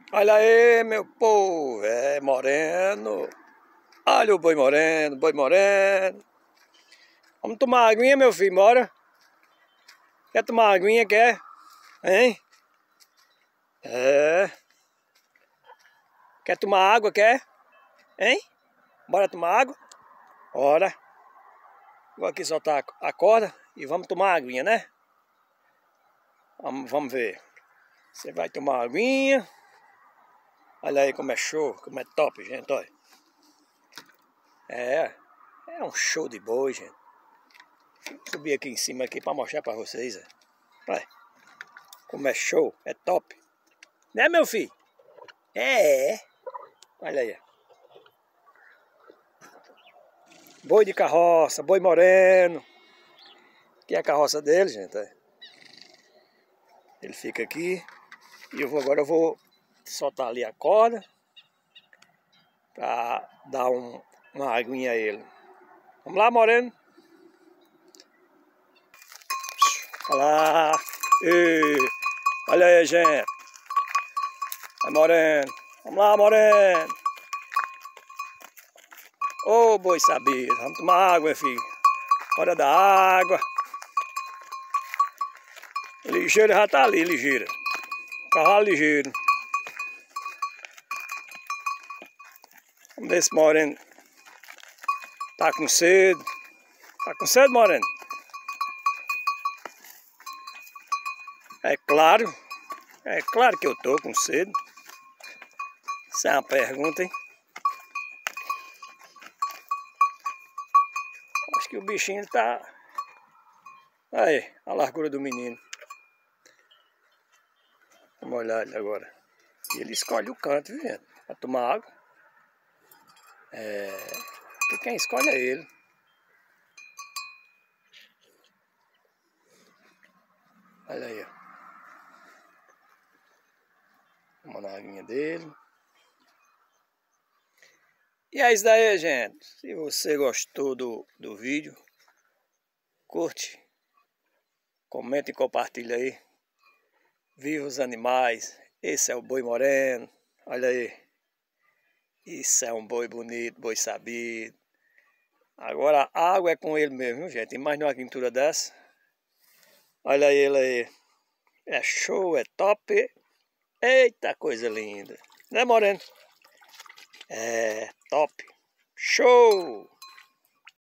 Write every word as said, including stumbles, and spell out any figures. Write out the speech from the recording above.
Olha aí, meu povo, é moreno. Olha o boi moreno, boi moreno. Vamos tomar aguinha, meu filho, bora? Quer tomar aguinha, quer? Hein? É. Quer tomar água, quer? Hein? Bora tomar água? Bora. Vou aqui soltar a corda e vamos tomar aguinha, né? Vamos, vamos ver. Você vai tomar aguinha. Olha aí como é show, como é top, gente, olha. É, é um show de boi, gente. Vou subir aqui em cima aqui para mostrar para vocês, ó. Olha, como é show, é top. Né, meu filho? É, é. Olha aí. Boi de carroça, boi moreno. Aqui é a carroça dele, gente. Olha. Ele fica aqui. E eu vou, agora eu vou soltar ali a corda para dar um, uma aguinha a ele. Vamos lá, moreno. Olha lá. E, olha aí, gente. Vai, moreno. Vamos lá, moreno. Ô, boi sabido. Vamos tomar água, filho. Hora da água. Ligeiro já tá ali, ligeiro. Cavalo ligeiro. Vamos ver se moreno tá com sede. Tá com sede, moreno? É claro. É claro que eu tô com sede. Isso é uma pergunta, hein? Acho que o bichinho tá... Aí, a largura do menino. Vamos olhar ele agora. E ele escolhe o canto, viu, gente? Pra tomar água. É... E quem escolhe é ele. Olha aí, ó. Vamos na aguinha dele. E é isso daí, gente. Se você gostou do, do vídeo, curte, comenta e compartilha aí. Viva os animais. Esse é o boi moreno. Olha aí. Isso é um boi bonito, boi sabido. Agora a água é com ele mesmo, gente. Imagina uma pintura dessa. Olha ele aí. É show, é top. Eita, coisa linda. Né, moreno? É top. Show!